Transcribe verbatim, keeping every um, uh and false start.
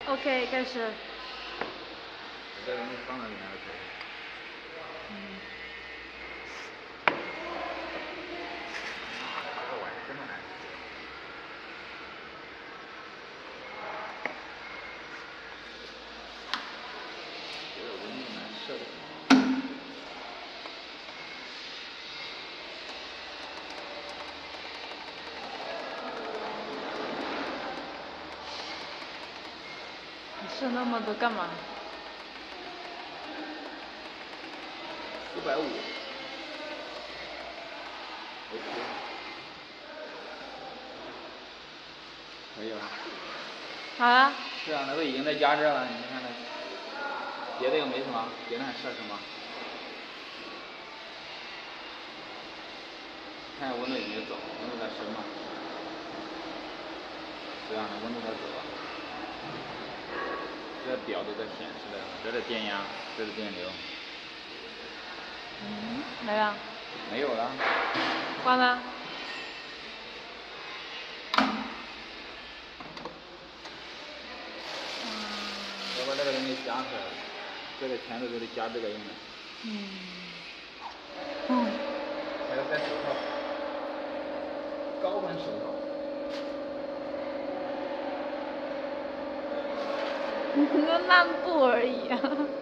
OK， 开始。 这东西放到里面就可以。嗯。这玩意真的难吃。这个东西难受的。 你吃那么多干嘛？ 四百五。OK。可以了。 好了。 是啊，那都已经在加热了，你看看，别的又没什么，别的还剩什么？看下温度有没有走，温度在升嘛？是啊，温度在走啊。这表都在显示的，这是电压，这是电流。 嗯，没了。 没有了。 关了。 要把这个东西加出来，这个钳子都是加这个用的。 嗯。嗯。 还要戴手套，高温手套。 你个烂布而已啊！